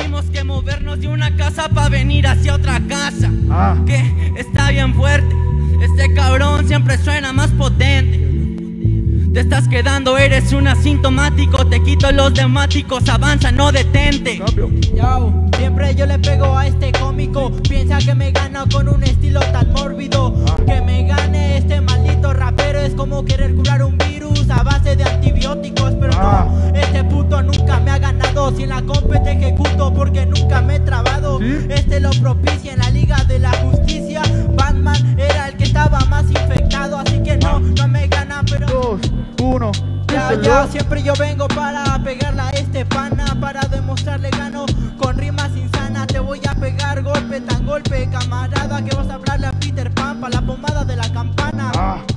tuvimos que movernos de una casa para venir hacia otra casa. Que está bien fuerte, este cabrón siempre suena más potente. Te estás quedando, eres un asintomático. Te quito los temáticos, avanza, no detente. Yo, siempre yo le pego a este cómico. Piensa que me gana con un estilo tan mórbido. Que me gane este maldito rapero es como querer curar un virus a base de antibióticos. Pero no, este puto nunca me ha ganado. Si en la compe te ejecuto porque nunca me he trabado. Este lo propicia en la Liga de la Justicia. Batman era el que estaba más infectado. Así que no me gana, pero... 2, 1. Ya, siempre yo vengo para pegarle a este pana, para demostrarle gano con rimas insanas. Te voy a pegar golpe tan golpe, camarada, que vas a hablarle a Peter Pan pa' la pomada de la campana.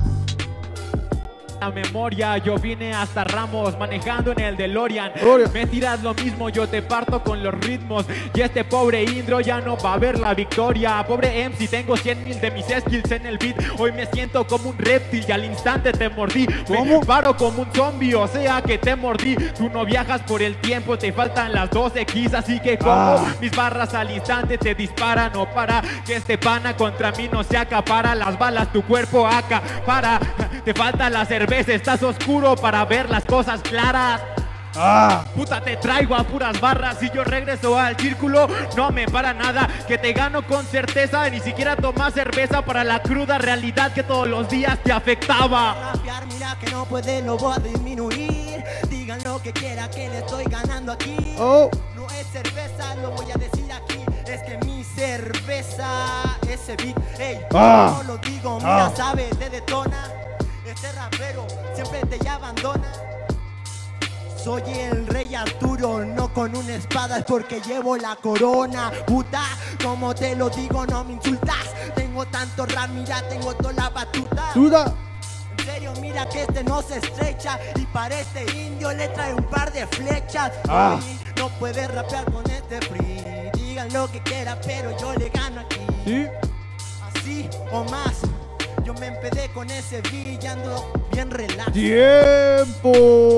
La memoria, yo vine hasta Ramos manejando en el DeLorean. Me tiras lo mismo, yo te parto con los ritmos. Y este pobre Indro ya no va a ver la victoria. Pobre MC, tengo 100,000 de mis skills en el beat. Hoy me siento como un reptil y al instante te mordí. Me paro como un zombie, o sea que te mordí. Tú no viajas por el tiempo, te faltan las 2X. Así que como mis barras al instante te disparan. No para que este pana contra mí no se acapara. Las balas tu cuerpo acapara. Te falta la cerveza, estás oscuro para ver las cosas claras. Puta, te traigo a puras barras. Si yo regreso al círculo, no me para nada. Que te gano con certeza, ni siquiera tomas cerveza para la cruda realidad que todos los días te afectaba. Rapear, mira que no puede, lo voy a disminuir. Digan lo que quiera que le estoy ganando aquí. No es cerveza, lo voy a decir aquí. Es que mi cerveza, ese beat, ey, no lo digo, mira, sabe, te detona. Este rapero siempre te abandona. Soy el rey Arturo, no con una espada, es porque llevo la corona. Puta, como te lo digo, no me insultas. Tengo tanto rap, mira, tengo toda la batuta. En serio, mira que este no se estrecha. Y para este indio le trae un par de flechas. Hoy no puedes rapear con este free. Digan lo que quieran, pero yo le gano aquí. Así o más. Yo me empedé con ese villando bien relax. Tiempo.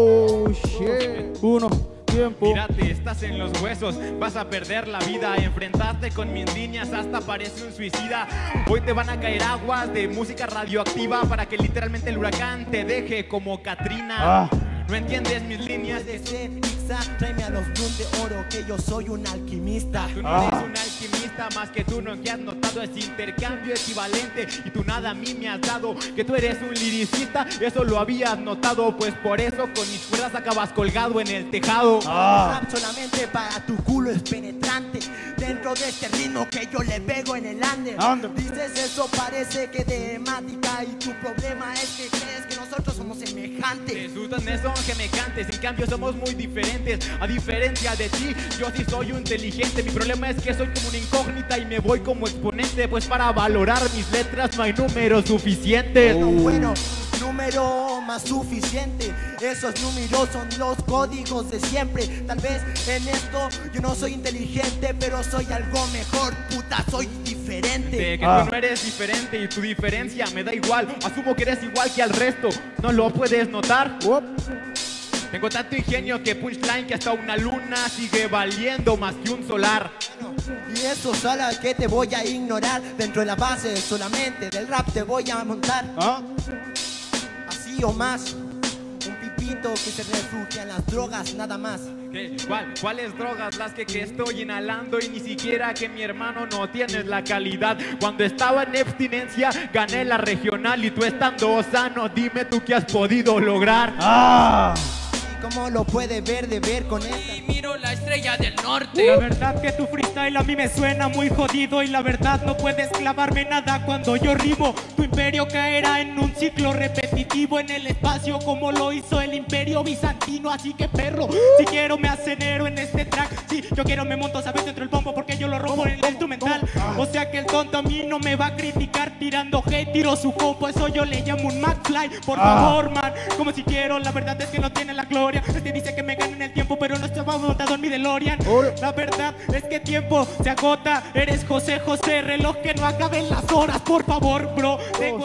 Tiempo. Mírate, estás en los huesos, vas a perder la vida. Enfrentarte con mis líneas hasta parece un suicida. Hoy te van a caer aguas de música radioactiva para que literalmente el huracán te deje como Katrina. ¿No entiendes mis líneas? De ser Ixa, tráeme a los Bloom de oro, que yo soy un alquimista. Tú no eres un alquimista, más que tú no que has notado es intercambio equivalente. Y tú nada a mí me has dado, que tú eres un liricista, eso lo habías notado. Pues por eso con mis cuerdas acabas colgado en el tejado. Rap solamente para tu culo es penetrante. Dentro de este ritmo que yo le pego en el under. Dices eso, parece que de temática. Y tu problema es que crees que nosotros somos semejantes. Te asustan eso que me cantes, en cambio somos muy diferentes. A diferencia de ti, yo sí soy un inteligente. Mi problema es que soy como una incógnita y me voy como exponente. Pues para valorar mis letras no hay números suficientes. Bueno, número más suficiente. Esos números son los códigos de siempre. Tal vez en esto yo no soy inteligente, pero soy algo mejor, puta, soy diferente. Que tú no eres diferente y tu diferencia me da igual. Asumo que eres igual que al resto, ¿no lo puedes notar? Tengo tanto ingenio que punchline que hasta una luna sigue valiendo más que un solar. Y eso solo que te voy a ignorar. Dentro de la base solamente del rap te voy a montar. Así o más. Un pipito que se refugia en las drogas, nada más. ¿Cuáles drogas? Las que estoy inhalando y ni siquiera que mi hermano no tienes la calidad. Cuando estaba en abstinencia gané la regional y tú estando sano, dime tú qué has podido lograr. ¿Cómo lo puede ver de ver con esta? Y miro la estrella del norte. La verdad que tu freestyle a mí me suena muy jodido. Y la verdad no puedes clavarme nada cuando yo rimo. Tu imperio caerá en un ciclo repetitivo en el espacio como lo hizo el imperio bizantino. Así que perro, si quiero me acelero en este track. Si yo quiero me monto, sabes, dentro del bombo porque yo lo rompo en el instrumental. O sea que el tonto a mí no me va a criticar tirando hate, tiro su compo. Eso yo le llamo un McFly. Por favor, man, como si quiero, la verdad es que no tiene la gloria. Este dice que me gana en el tiempo, pero no estaba montado en mi DeLorean. La verdad es que tiempo se agota. Eres José José, reloj que no acaben las horas, por favor, bro.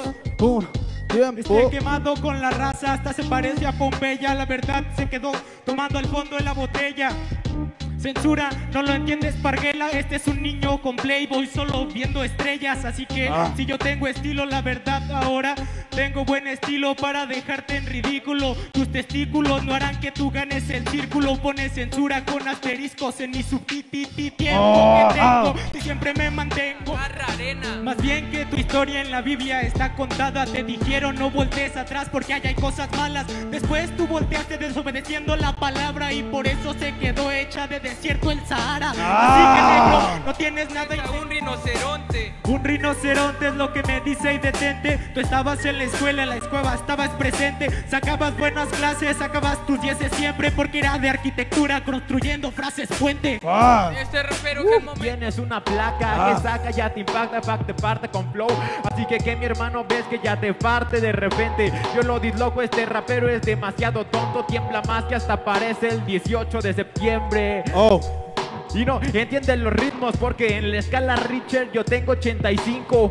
Estoy quemado con la raza, hasta se parece a Pompeya. La verdad se quedó tomando el fondo de la botella. Censura, no lo entiendes, Parguela. Este es un niño con Playboy solo viendo estrellas. Así que si yo tengo estilo, la verdad ahora tengo buen estilo para dejarte en ridículo. Tus testículos no harán que tú ganes el círculo. Pones censura con asteriscos en mi subtiempo que tengo y siempre me mantengo. Más bien que tu historia en la Biblia está contada. Te dijeron no voltees atrás porque allá hay cosas malas. Después tú volteaste desobedeciendo la palabra y por eso se quedó hecha de desierto el Sahara. Así que negro, no tienes nada. Un rinoceronte. Un rinoceronte es lo que me dice y detente. Tú estabas en la escuela estabas presente. Sacabas buenas clases, sacabas tus 10 siempre porque era de arquitectura construyendo frases puente. Este rapero que tienes una placa que saca, ya te impacta, te parte con flow. Así que mi hermano ves que ya te parte de repente. Yo lo disloco, este rapero es demasiado tonto. Tiembla más que hasta parece el 18 de septiembre. Y no entienden los ritmos porque en la escala Richter yo tengo 85.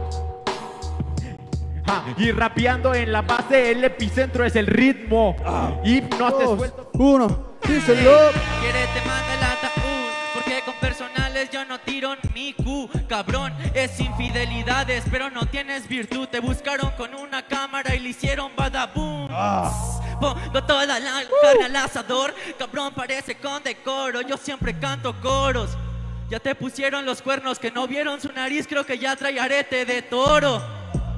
Y rapeando en la base el epicentro es el ritmo. Y no te suelto. Uno, díselo. Quiere te manda el ataúd porque con personales yo no tiro mi Q. Cabrón, es infidelidades pero no tienes virtud. Te buscaron con una cámara y le hicieron badaboom. Pongo toda la carne al asador. Cabrón, parece con decoro. Yo siempre canto coros. Ya te pusieron los cuernos que no vieron su nariz. Creo que ya trae arete de toro.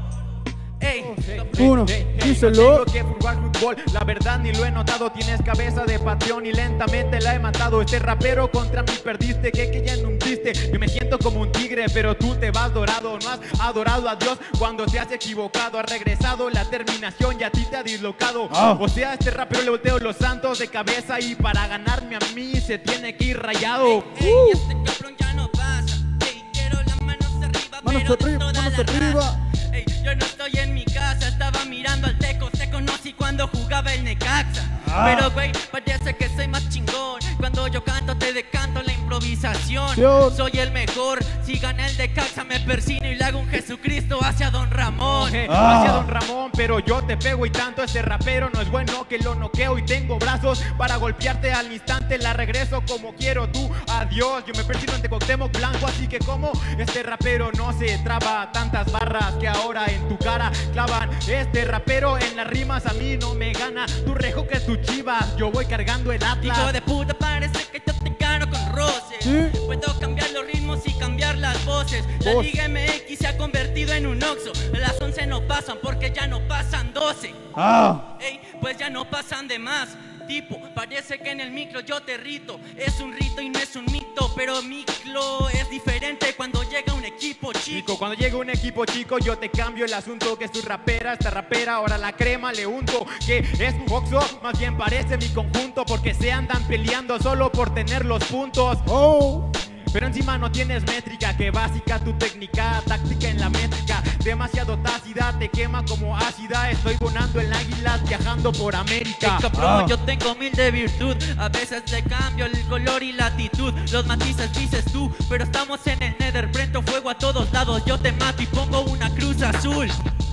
Uno, díselo. No tengo que jugar fútbol, la verdad ni lo he notado. Tienes cabeza de patrón y lentamente la he matado. Este rapero contra mí perdiste, que ya no triste. Yo me siento como un tigre, pero tú te vas dorado. No has adorado a Dios cuando te has equivocado. Has regresado la terminación y a ti te ha dislocado. O sea, a este rapero le volteo los santos de cabeza y para ganarme a mí se tiene que ir rayado. Este cabrón ya no pasa. Quiero las manos arriba, manos arriba. Yo no estoy en mi casa, estaba mirando al Teco. Te conocí cuando jugaba el Necaxa. Pero güey, parece que soy más chingón. Cuando yo canto te decanto la improvisación. Soy el mejor, si gana el Necaxa me persino y le hago un Jesucristo hacia Don Ramón. Hacia Don Ramón, pero yo te pego y tanto. Este rapero no es bueno que lo noqueo y tengo brazos para golpearte al instante. La regreso como quiero, tú adiós. Yo me persino ante Cuauhtémoc Blanco, así que como este rapero no se traba tantas barras que ahora en tu cara clavan. Este rapero en las rimas a mí no me gana. Tú rejo que tu Chivas, yo voy cargando el Atlas. Hijo de puta, parece que yo te gano con roces. Puedo cambiar los ritmos y cambiar las voces. La Liga MX se ha convertido en un Oxxo. Las 11 no pasan porque ya no pasan 12. Pues ya no pasan de más. Tipo, parece que en el micro yo te rito. Es un rito y no es un mito, pero micro es diferente cuando llega un equipo chico. Cuando llega un equipo chico yo te cambio el asunto. Que es tu rapera, esta rapera, ahora la crema le unto. Que es un Oxxo, más bien parece mi conjunto. Porque se andan peleando solo por tener los puntos. Pero encima no tienes métrica, que básica tu técnica, táctica en la métrica. Demasiado tácida, te quema como ácida. Estoy volando en águilas, viajando por América. Cabrón, yo tengo mil de virtud. A veces le cambio el color y la actitud. Los matices dices tú, pero estamos en el Nether. Prendo fuego a todos lados, yo te mato y pongo una cruz azul.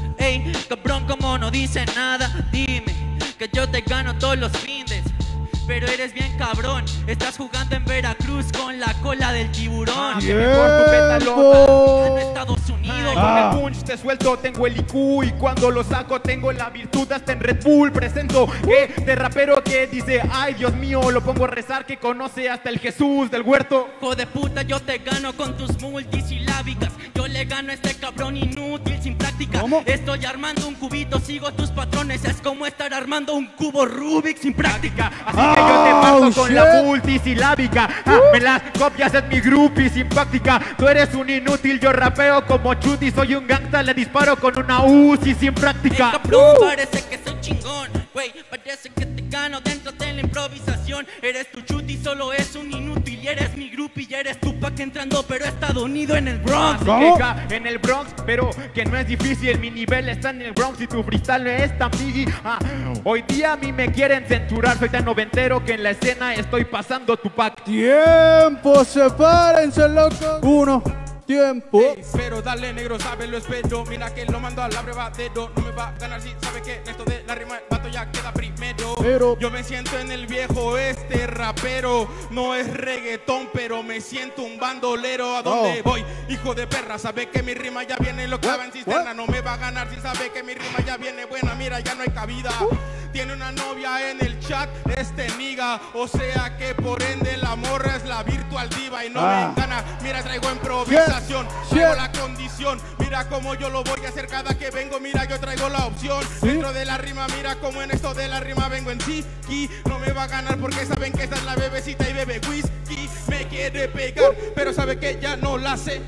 Cabrón, como no dice nada, dime que yo te gano todos los findes. Pero eres bien cabrón, estás jugando en Veracruz con la cola del tiburón. Mejor tu petalota en Estados Unidos. Con el punch te suelto, tengo el IQ y cuando lo saco tengo la virtud. Hasta en Red Bull presento de rapero que dice ay Dios mío, lo pongo a rezar, que conoce hasta el Jesús del huerto. Hijo de puta, yo te gano con tus multisilábicas. Yo le gano a este cabrón inútil sin práctica. Estoy armando un cubito, sigo tus patrones. Es como estar armando un cubo Rubik sin práctica. Así que yo te paso con la multisilábica. Me las copias en mi groupie sin práctica. Tú eres un inútil, yo rapeo como Chuti. Soy un gangsta, le disparo con una Uzi sin práctica. Cabrón, parece que soy chingón. Güey, parece que te gano dentro de la improvisación. Eres tu Chuti, solo es un inútil. Y eres mi groupie, y eres tu pack entrando, pero he estado unido en el Bronx. En el Bronx, pero que no es difícil. Mi nivel está en el Bronx y tu freestyle no es tan biggie. Hoy día a mí me quieren censurar. Soy tan noventero que en la escena estoy pasando tu pack. Tiempo, sepárense, loco. Uno, tiempo. Pero dale negro, sabe lo espero. Mira que lo mando al abrevadero. No me va a ganar si sabe que esto de la rima el vato ya queda primero. Pero yo me siento en el viejo oeste. este rapero no es reggaetón, pero me siento un bandolero. ¿A dónde voy? Hijo de perra, sabe que mi rima ya viene, lo clava en cisterna. No me va a ganar si sabe que mi rima ya viene buena. Mira, ya no hay cabida. Tiene una novia en el chat, niga. O sea que por ende la morra es la virtual diva y no me gana. Mira, traigo improvisación, traigo la condición. Mira cómo yo lo voy a hacer cada que vengo. Mira, yo traigo la opción dentro de la rima. Mira cómo en esto de la rima vengo en sí. Y no me va a ganar porque saben que esta es la bebecita y bebe whisky. Me quiere pegar, pero sabe que ya no la sé.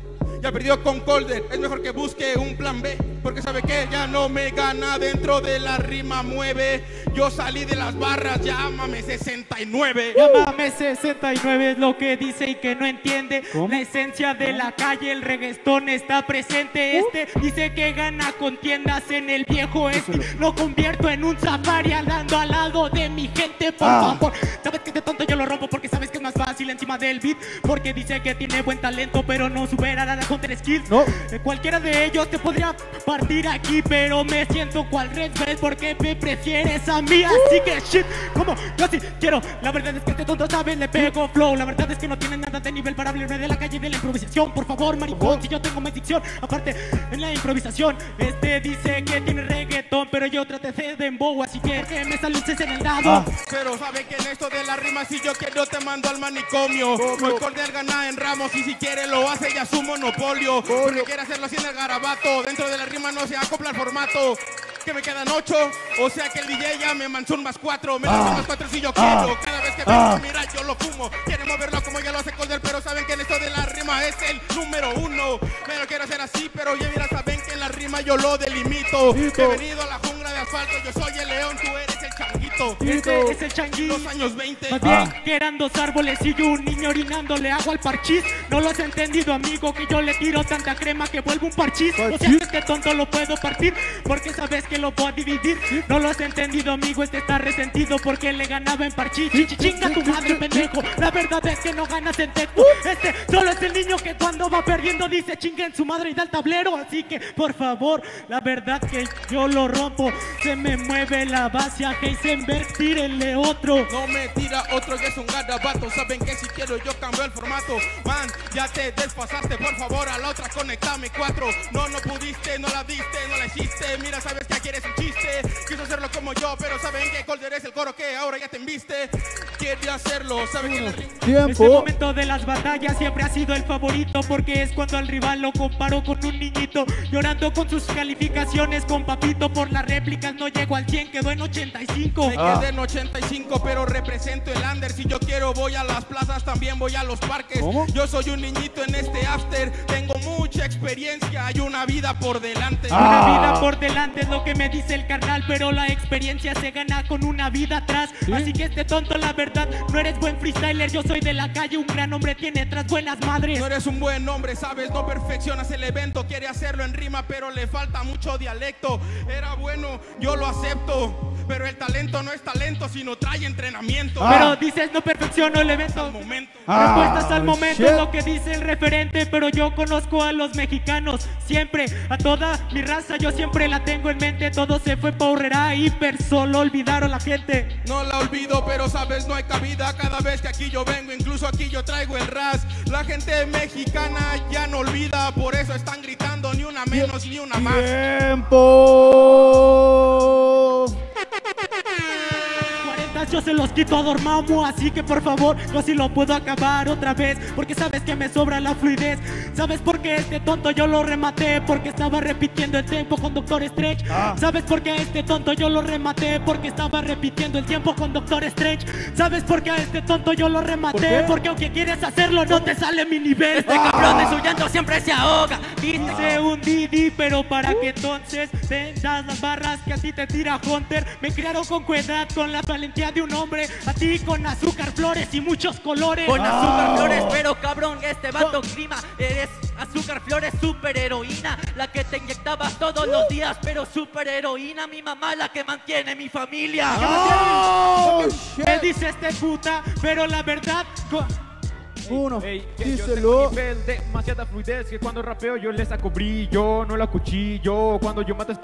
Ya perdió con Colder, es mejor que busque un plan B, porque sabe que ya no me gana, dentro de la rima mueve. Yo salí de las barras, llámame 69. Llámame 69 es lo que dice y que no entiende. La esencia de la calle, el reggaetón está presente. Dice que gana contiendas en el viejo lo convierto en un safari andando al lado de mi gente, por favor. Sabes que este tonto yo lo rompo porque sabes que es más fácil encima del beat, porque dice que tiene buen talento pero no supera la Hunter Skills. Cualquiera de ellos te podría partir aquí, pero me siento cual Red Bell porque me prefieres a mí. Así que shit, como yo sí quiero. La verdad es que este tonto sabe, le pego flow. La verdad es que no tiene nada de nivel para hablarme de la calle y de la improvisación. Por favor, maricón, si yo tengo más dicción. Aparte, en la improvisación, dice que tiene reggaetón, pero yo traté de dembow, así que me sale un 6 en el dado. Pero sabe que en esto de la rima, si yo quiero te mando al manicomio. Muy cordial gana en Ramos y si quiere lo hace ya su monopolio. Porque quiere hacerlo así en el garabato. Dentro de la rima no se acopla el formato. Que me quedan 8, o sea que el DJ ya me manchó un +4. Me lanzó un +4 si yo quiero. Cada vez que vengo, mira, yo lo fumo. Quieren moverlo como ya lo hace Colder, pero saben que en esto de la rima es el número 1. Me lo quiero hacer así, pero ya mira, saben que en la rima yo lo delimito. He venido a la jungla de asfalto, yo soy el león, tú eres el changuito. Este es el changuito. Los años 20. Más bien que eran 2 árboles y yo un niño orinándole agua al parchís. No lo has entendido, amigo, que yo le tiro tanta crema que vuelve un parchís. O sea que este tonto lo puedo partir, porque sabes que lo puedo dividir. No lo has entendido, amigo, está resentido porque le ganaba en parchís. Chinga tu madre, pendejo. La verdad es que no ganas en texto. Solo es el niño que cuando va perdiendo dice chinga en su madre y da el tablero. Así que, por favor, la verdad que yo lo rompo. Se me mueve la base a Heisenberg, tírenle otro. No me tira otro, que es un garabato. Saben que si quiero yo cambio el formato. Man, ya te desfasaste, por favor, a la otra conectame 4. No pudiste, no la diste, no la hiciste. Mira, sabes que aquí eres un chiste. Quiso hacerlo como yo, pero saben que Colder es el coro que ahora ya te embiste. Quiere hacerlo, saben que la rima. Este momento de las batallas siempre ha sido el favorito, porque es cuando al rival lo comparo con un niñito llorando con sus calificaciones con papito. Por las réplicas no llego al 100, quedó en 85. Me quedé en 85, pero represento el under. Si yo quiero voy a las plazas, también voy a los parques. Yo soy un niñito en este after, tengo mucha experiencia, hay una vida por delante. Una vida por delante es lo que me dice el carnal, pero la experiencia se gana con una vida atrás. Así que este tonto, la verdad, no eres buen freestyler. Yo soy de la calle, un gran hombre tiene tras buenas madres. No eres un buen hombre, sabes, no perfeccionas el evento. Quiere hacerlo en rima, pero le falta mucho dialecto. Era bueno, yo lo acepto, pero el talento no es talento, sino trae entrenamiento. Pero dices no perfecciono el evento. Al momento. Respuestas al momento es lo que dice el referente, pero yo conozco a los mexicanos siempre, a toda mi raza yo siempre la tengo en mente. Todo se fue por hiper, solo olvidaron la gente. No la olvido, pero sabes, no hay cabida. Cada vez que aquí yo vengo, incluso aquí yo traigo el ras. La gente mexicana ya no olvida, por eso están gritando ni una menos ni una más. ¡Tiempo! Yo se los quito a Dormammu, así que por favor, yo sí lo puedo acabar otra vez, porque sabes que me sobra la fluidez. ¿Sabes por qué este tonto yo lo rematé? Porque estaba repitiendo el tiempo con Doctor Strange. ¿Sabes por qué a este tonto yo lo rematé? Porque estaba repitiendo el tiempo con Doctor Strange. ¿Sabes por qué a este tonto yo lo rematé? Porque aunque quieres hacerlo no te sale mi nivel. Este cabrón de su llanto siempre se ahoga. Dice un Didi, pero para que entonces vendas las barras que a ti te tira Hunter. Me criaron con cuidad, con la valentía de un hombre, a ti con azúcar, flores y muchos colores. Con azúcar, flores, pero cabrón, este vato clima. Eres azúcar, flores, super heroína, la que te inyectabas todos los días, pero super heroína. Mi mamá, la que mantiene mi familia. Me dice este puta, pero la verdad... Uno, yo díselo. tengo un nivel de demasiada fluidez que cuando rapeo yo le saco brillo, no la cuchillo. Cuando yo mato a este niño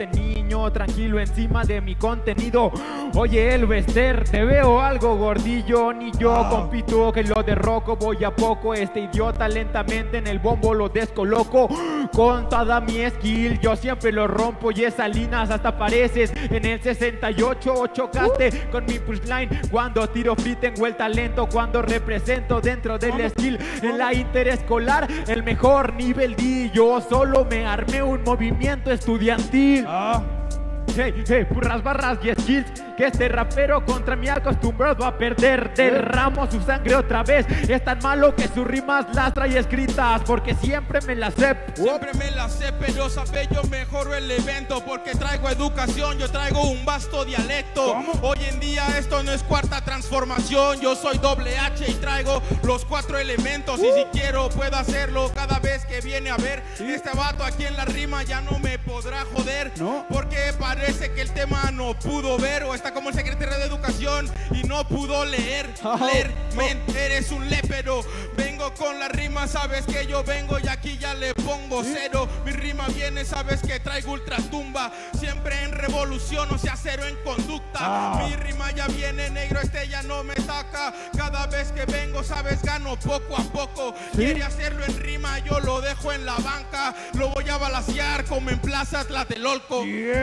niño tranquilo encima de mi contenido. Oye, el Bester, te veo algo gordillo. Ni yo compito que lo derroco. Voy a poco, este idiota lentamente en el bombo lo descoloco. Con toda mi skill yo siempre lo rompo. Y esas linas hasta pareces en el 68. Chocaste con mi punchline. Cuando tiro free tengo el talento. Cuando represento dentro del skill. En la interescolar el mejor nivel D. Yo solo me armé un movimiento estudiantil. Hey, hey, purras barras y skills. Que este rapero contra mí acostumbrado a perder. Derramo su sangre otra vez. Es tan malo que sus rimas las trae escritas. Porque siempre me las sé. Siempre me las sé, pero sabe yo mejoro el evento. Porque traigo educación, yo traigo un vasto dialecto. ¿Cómo? Hoy en día esto no es cuarta transformación. Yo soy doble H y traigo los 4 elementos. Y si quiero puedo hacerlo cada vez que viene a ver. Este vato aquí en la rima ya no me podrá joder. Porque parece que el tema no pudo ver. O está como el secretario de educación y no pudo leer. Eres un lépero. Vengo con la rima, sabes que yo vengo y aquí ya le pongo cero. Mi rima viene, sabes que traigo ultratumba. Siempre en revolución, o sea, cero en conducta. Mi rima ya viene, negro, este ya no me saca. Cada vez que vengo, sabes, gano poco a poco. Quiere hacerlo en rima, yo lo dejo en la banca. Lo voy a balacear como en Plaza Tlatelolco.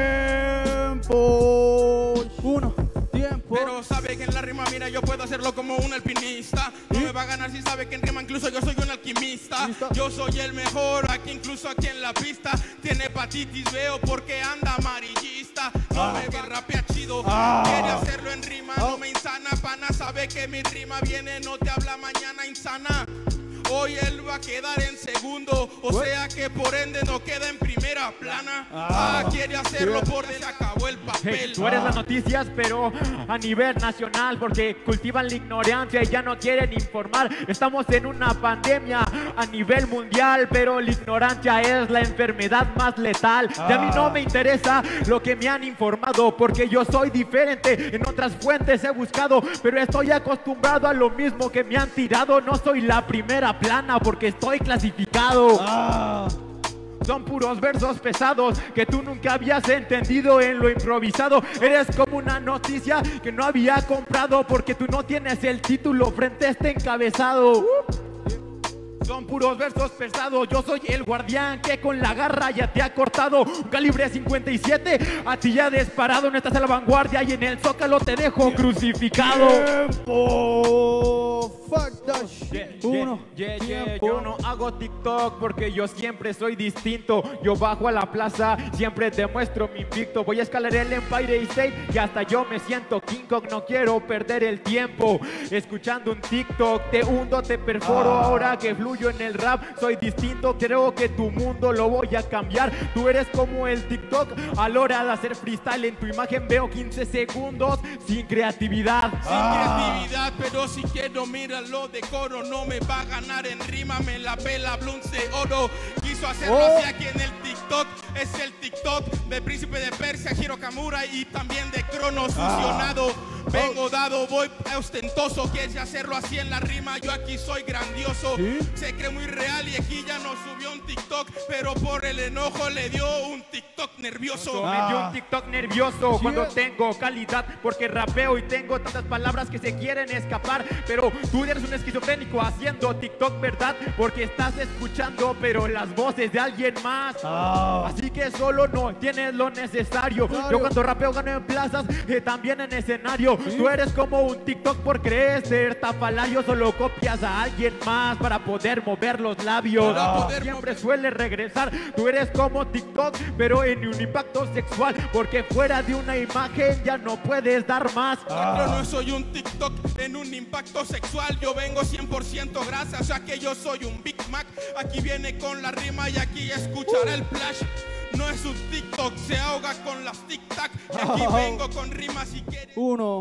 Tiempo. Pero sabe que en la rima, mira, yo puedo hacerlo como un alpinista. No me va a ganar si sabe que en rima incluso yo soy un alquimista. Yo soy el mejor, aquí incluso aquí en la pista. Tiene hepatitis, veo porque anda amarillista. No me va a rapear chido. Quiere hacerlo en rima, no me insana. Pana, sabe que mi rima viene, no te habla mañana insana. Hoy él va a quedar en segundo, o sea que por ende no queda en primera plana. Quiere hacerlo por se acabó el papel. Hey, tú eres las noticias, pero a nivel nacional, porque cultivan la ignorancia y ya no quieren informar. Estamos en una pandemia a nivel mundial, pero la ignorancia es la enfermedad más letal. Y a mí no me interesa lo que me han informado, porque yo soy diferente. En otras fuentes he buscado, pero estoy acostumbrado a lo mismo que me han tirado. No soy la primera plana porque estoy clasificado. Son puros versos pesados que tú nunca habías entendido en lo improvisado. Eres como una noticia que no había comprado porque tú no tienes el título frente a este encabezado. Son puros versos pesados, yo soy el guardián que con la garra ya te ha cortado. Un calibre 57, a ti ya disparado. No estás a la vanguardia y en el zócalo te dejo crucificado. Tiempo. Fuck that shit. Yo no hago TikTok porque yo siempre soy distinto. Yo bajo a la plaza, siempre te muestro mi invicto. Voy a escalar el Empire State y hasta yo me siento King Kong. No quiero perder el tiempo escuchando un TikTok. Te hundo, te perforo ahora que fluyo en el rap. Soy distinto, creo que tu mundo lo voy a cambiar. Tú eres como el TikTok a la hora de hacer freestyle. En tu imagen veo 15 segundos sin creatividad. Sin creatividad, pero si quiero míralo de coro. No me va a ganar en rima, me la pela Blunts de oro. Quiso hacerlo así aquí en el TikTok. Es el TikTok del Príncipe de Persia, Hiro Kamura y también de Cronos fusionado. Vengo dado, voy ostentoso. Quiere hacerlo así en la rima, yo aquí soy grandioso. Se cree muy real y aquí ya nos subió un TikTok, pero por el enojo le dio un TikTok nervioso. Me dio un TikTok nervioso cuando tengo calidad, porque rapeo y tengo tantas palabras que se quieren escapar. Pero tú eres un esquizofrénico haciendo TikTok, ¿verdad? Porque estás escuchando pero las voces de alguien más. Así que solo no tienes lo necesario. Yo cuando rapeo gano en plazas, también en escenario. Tú eres como un TikTok por creer ser tafalario. Solo copias a alguien más para poder mover los labios. Siempre suele regresar. Tú eres como TikTok pero en un impacto sexual, porque fuera de una imagen ya no puedes dar más. Yo no soy un TikTok en un impacto sexual. Yo vengo 100% grasa, o sea que yo soy un Big Mac. Aquí viene con la rima y aquí escuchará el flash. No es un TikTok, se ahoga con las tic-tac. Y aquí vengo con rimas y quiere.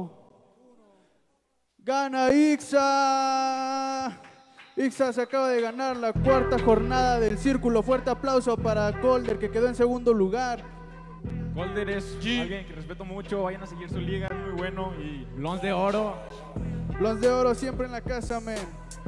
Gana Ixa. Ixa se acaba de ganar la 4ª jornada del círculo. Fuerte aplauso para Colder, que quedó en segundo lugar. Colder es alguien que respeto mucho. Vayan a seguir su liga, es muy bueno. Y Blondes de Oro. Blondes de Oro siempre en la casa, men.